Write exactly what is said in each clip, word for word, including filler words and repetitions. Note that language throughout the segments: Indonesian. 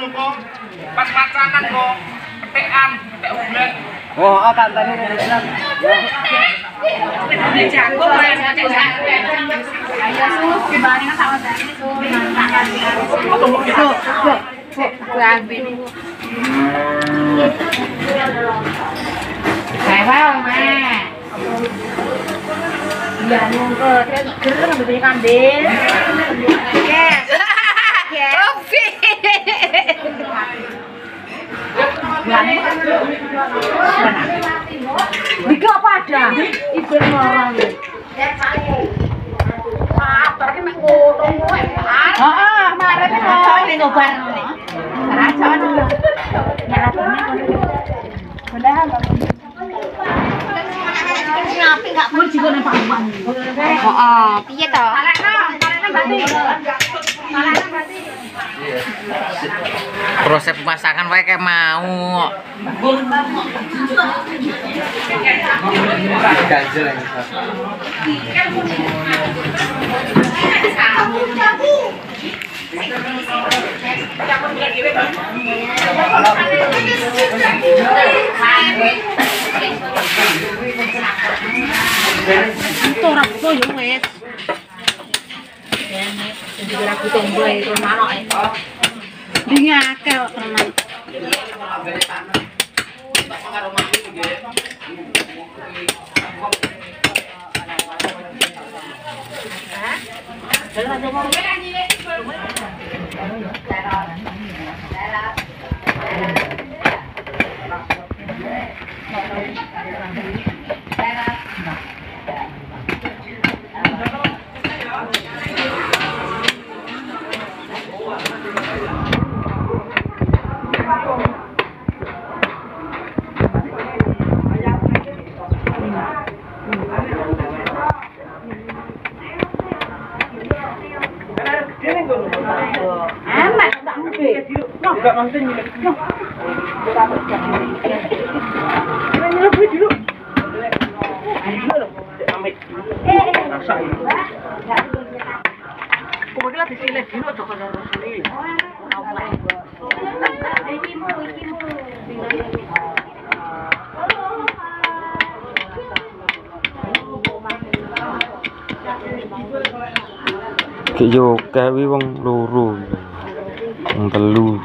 kok. Pas pacaran kok. Petekan, petek bulan. Oh, oh tak tadi udah bilang. Jago lah, jago. Ayo sus, dibandingkan sama tadi sus. Tuh, tuh. Gue ambil. Saya mah. Iya, nunggu terus gereng beli kambing. Yes. Yes. Oke. Bika apa ada? Ibu orang. Ah, berarti mek ngotong kowe. Heeh, marep kok ning ngobar. Rajon. Nyaratane padahal ngapi gak mung juga nang paman. Heeh, piye to? Salekno, salekno berarti. Salekno berarti. Proses pemasakan wae kayak mau. Ganjel yang itu rapuh yo wes. Jadi rapuh tombol itu mana eh. Dingake kok tenan. Amat tak mungkin. Enggak mungkin ini. Ini lebih dulu. Ayo loh. Amit. Rasa ini. Kok kita disilih dulu aja kalau rasane. Iki mu, iki mu. Ki yo kawi wong loro. Wong telu.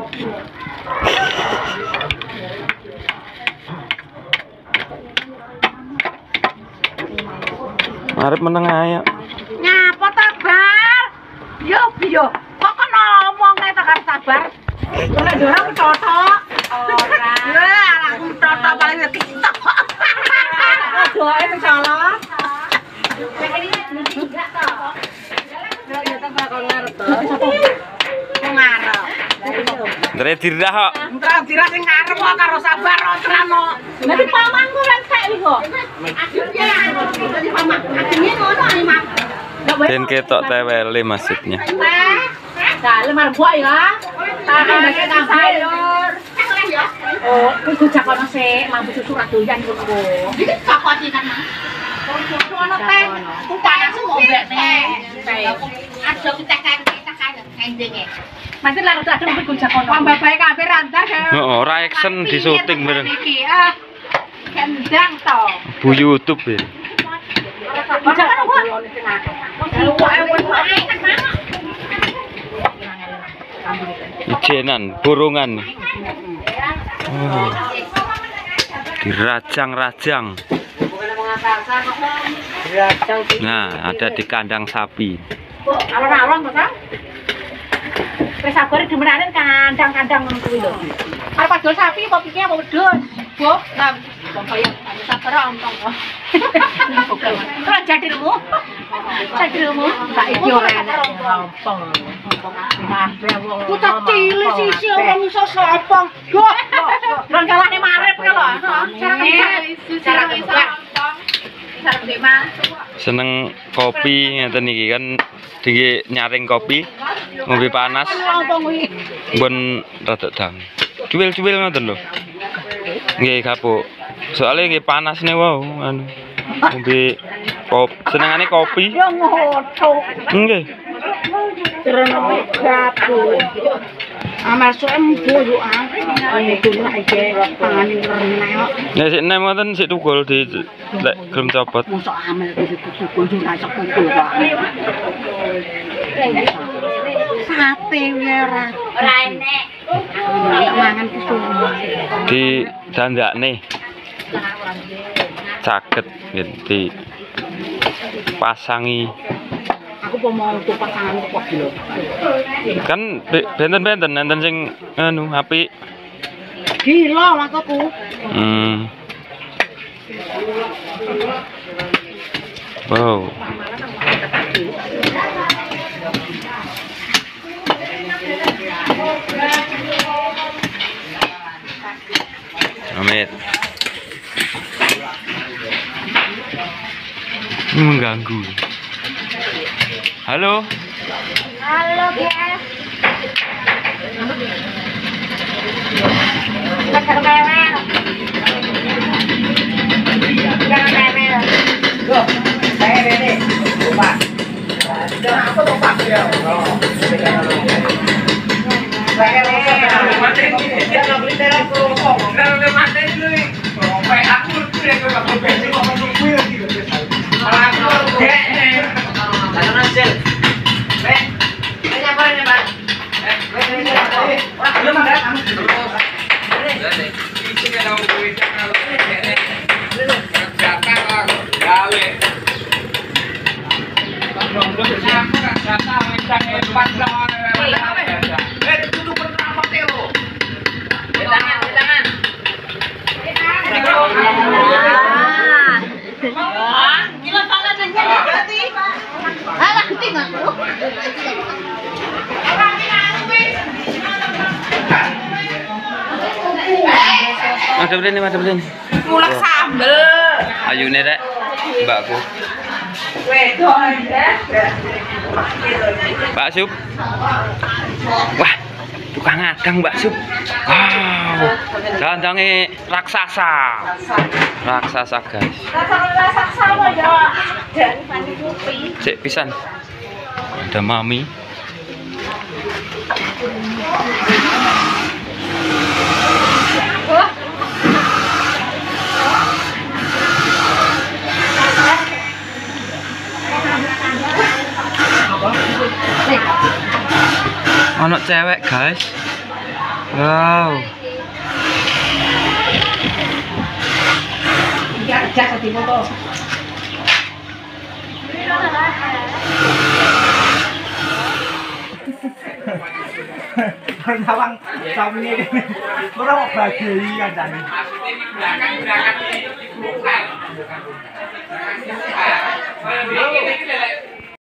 Arep meneng ae. Nyapa ta, Bar? Yo, yo. Kok kok ngomong nek tak sabar. Nek ora cocok. Ora. Ya, aku cocok paling TikTok. Doae insyaallah. Ndre dirah kok. Ndra dirah sing ngarep kok karo sabar otrano. Dadi pamanku lan sek iki kok. Adine dadi paman. Adine ngono ae, Mas. Ben ketok tewele maksudnya. Dalem arep buak ya. Tak ambek sayur. Oh, kudu jakono sik, lampu susu ra doyan kok. Iki jakoti kan, Mas. Ono teh, ku panas ngombe teh. Aja kita kan kita kan endinge. Mas lha rada adem kudu jakono. Pambabae kabeh rantah. Heeh, ora action di syuting bareng. Iki ah. Gendang to. Bu YouTube ya. Jakono kok. Luwake wis ae kan mana. Ijenan, borongan. Oh. Dirajang-rajang. Nah, ada di kandang sapi. Alon-alon to, Kang? Wis sabar dimenarin kandang-kandang ngono kuwi lho. Arep adol sapi apa pikir apa wedhus? Bu, nah, kaya sabar ompong kok. Ora jadilmu. Jadilmu saiki ora enak ompong. Putak cilik sisi ora iso sapa. Goh. Ron kalane marep lho. Cara iso ompong. Seneng kopi ngeten iki kan diki nyaring kopi ngombe panas mbon rada dang cuwil-cuwil ngoten lho nggih kapuk soalnya nggih panas nih wow anu ngombe kopi senengane kopi yo ngono nggih terus kapuk Amal suam boyo ah. Ini tuh lah aja tangan ini renang. Ya sik nem ngoten sik tukul di lek gelem copot. Mosok amal itu tukul juga cok tukul kok. Sate ora. Ora enek. Mangan kesuwen. Di dandakne. Caket ngerti. Pasangi. Aku mau mau tuh pasangan kok lho. Kan benten-benten enten sing anu apik. Gila lakuku. Hmm. Wow. Amit. Ini mengganggu. Halo. Halo guys. Bakar mewel. Bakar mewel. Loh, saya ini lupa. Jangan aku lupa ya. Saya ini mati. Jangan beli telepon rokok. Udah mati dulu. Sampai aku udah ke aku bensin ngomong gue gitu. Malah aku dek. Jangan hasil. Eh, ini apa ini, Pak? Eh, ini wah, belum ada kamu. Jadi, ini kan aku gue kalau ini. Jatah kalau gawe. Belum belum aku kan jatah minta empat sama. Eh, tutup pertama Teo. Di tangan, di tangan. Ah, gila salah aja berarti. Alah keting aku. Macam ini, macam ini. Mulak sambel. Ayu nih rek, mbakku. Mbak Sup. Wah, tukang ngadang Mbak Sup. Wow, dandangnya raksasa. Raksasa guys. Raksasa apa ya? Dan pani kopi. Cek pisan. Ada mami. Ono cewek guys. Wow. Kerja di motor. Nawang samne kene. Ora mau bagi kancane. Maksudnya ini berangkat berangkat di bukan.